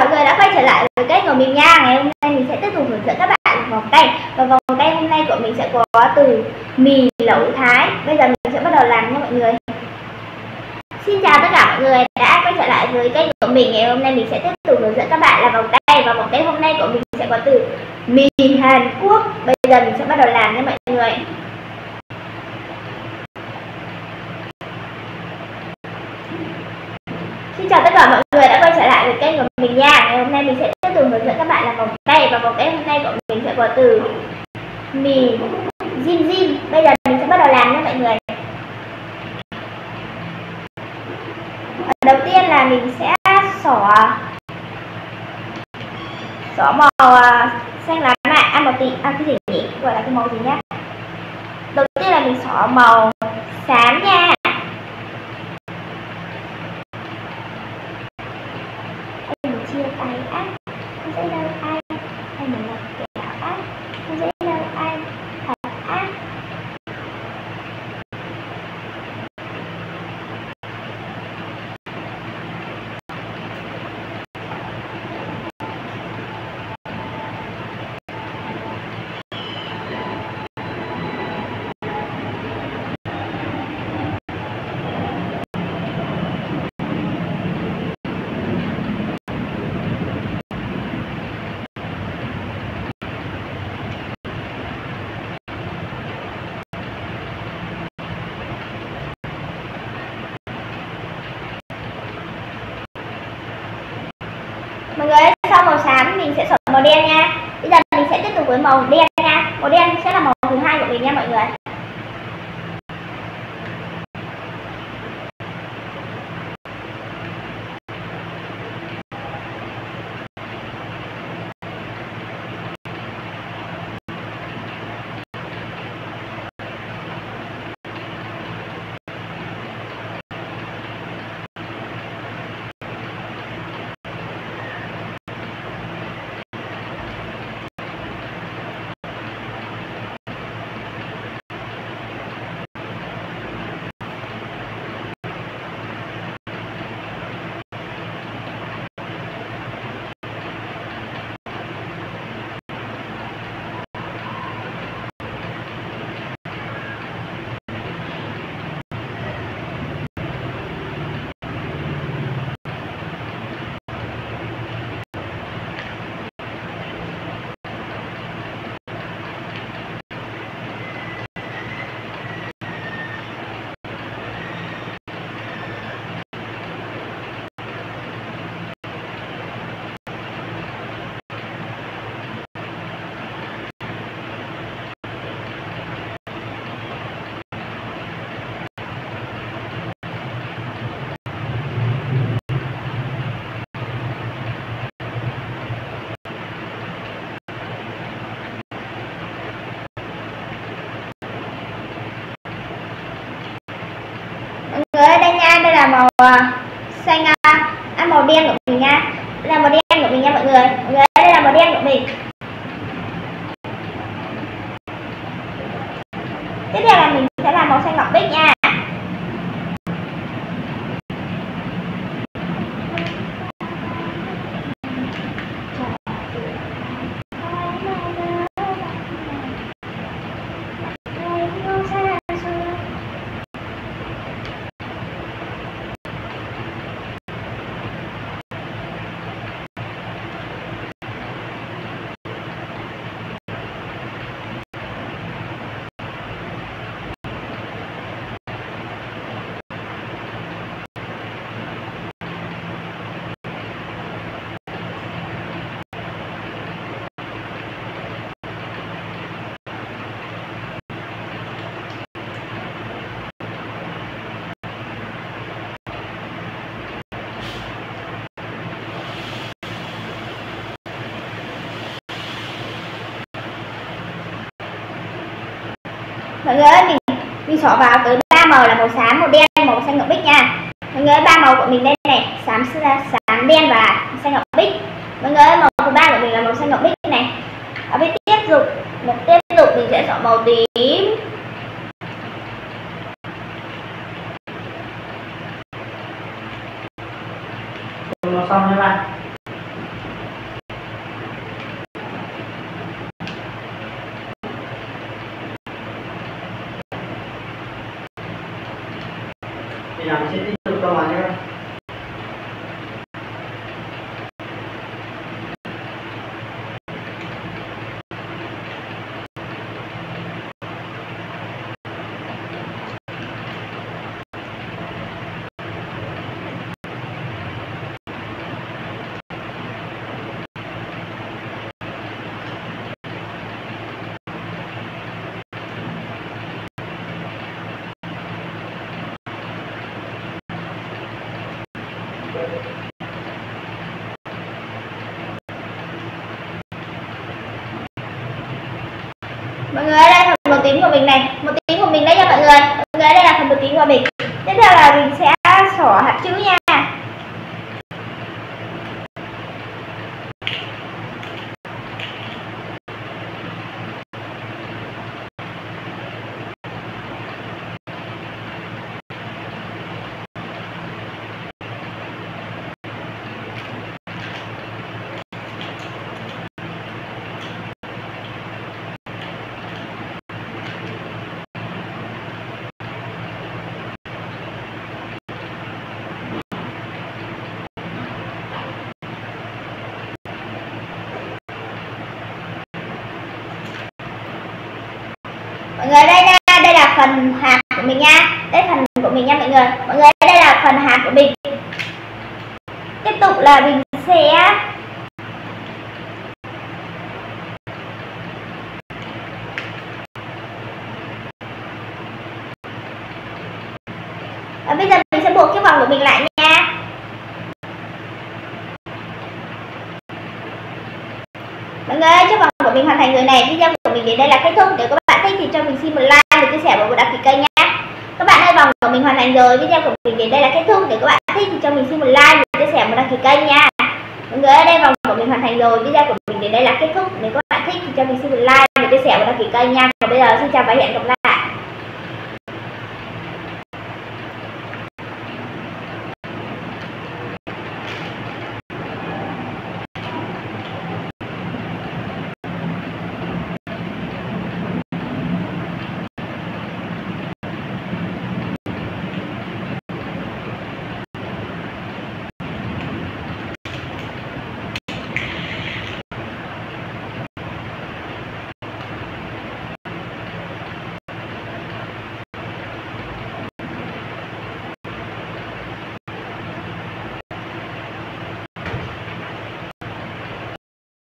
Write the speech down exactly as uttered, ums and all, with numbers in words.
mọi người đã quay trở lại với kênh của mình nha. Ngày hôm nay mình sẽ tiếp tục hướng dẫn các bạn vòng tay. Và vòng tay hôm nay của mình sẽ có từ mì lẩu Thái. Bây giờ mình sẽ bắt đầu làm nha mọi người. Xin chào tất cả mọi người đã quay trở lại với kênh của mình. Ngày hôm nay mình sẽ tiếp tục hướng dẫn các bạn làm vòng tay. Và vòng tay hôm nay của mình sẽ có từ mì Hàn Quốc. Bây giờ mình sẽ bắt đầu làm nha mọi người. Xin chào tất cả mọi người đã quay trở lại với kênh của mình nha. Ngày hôm nay mình sẽ tiếp tục hướng dẫn các bạn làm vòng tay. Và vòng tay hôm nay của mình sẽ có từ mì Jin Jin. Bây giờ mình sẽ bắt đầu làm nha mọi người. Đầu tiên là mình sẽ xỏ xỏ màu xanh lá lại, à màu tí, à cái gì nhỉ, gọi là cái màu gì nhá. Đầu tiên là mình xỏ màu xám nha. Mình chia tay á, không dễ đâu ai, hay mình là kẹo á, không dễ đâu ai, thật á. Mọi người ơi, sau màu xám mình sẽ xỏ màu đen nha. Bây giờ mình sẽ tiếp tục với màu đen nha. Màu đen sẽ là màu thứ hai của mình nha mọi người. Mọi người đây nha, đây là màu xanh, à, màu đen của mình nha. Đây là màu đen của mình nha mọi người. Mọi người đây là màu đen của mình. Tiếp theo là mình sẽ làm màu xanh ngọc bích nha. Mọi người ơi, mình mình xỏ vào tới ba màu là màu xám, màu đen, màu xanh ngọc bích nha. Mọi người ơi, ba màu của mình đây này, xám xám đen và xanh ngọc bích. Mọi người ơi, màu thứ ba của mình là màu xanh ngọc bích này. Ở bên tiếp tục, một tiếp tục mình sẽ xỏ màu tím. Màu xong nha bạn. Mọi người, đây là phần một tím của mình này, một tím của mình đấy nha mọi người. Mọi người, đây là phần một tím của mình. Tiếp theo là mình sẽ xỏ hạt chữ nha. Mọi người, đây nha, đây là phần hạt của mình nha. Đây phần của mình nha mọi người. Mọi người, đây là phần hạt của mình. Tiếp tục là mình sẽ và bây giờ mình sẽ buộc cái vòng của mình lại nha. Mọi người, chiếc vòng của mình hoàn thành rồi này. Video của mình đến đây là kết thúc. Nếu các bạn thích thì cho mình xin một like, một chia sẻ và một đăng ký kênh nhé. Các bạn ơi, vòng của mình hoàn thành rồi. Video của mình đến đây là kết thúc. Nếu các bạn thích thì cho mình xin một like, một chia sẻ và một đăng ký kênh nha. Mọi người ơi, đây vòng của mình hoàn thành rồi. Video của mình đến đây là kết thúc. Nếu các bạn thích thì cho mình xin một like, một chia sẻ và đăng ký kênh nha. Và bây giờ xin chào và hẹn gặp lại.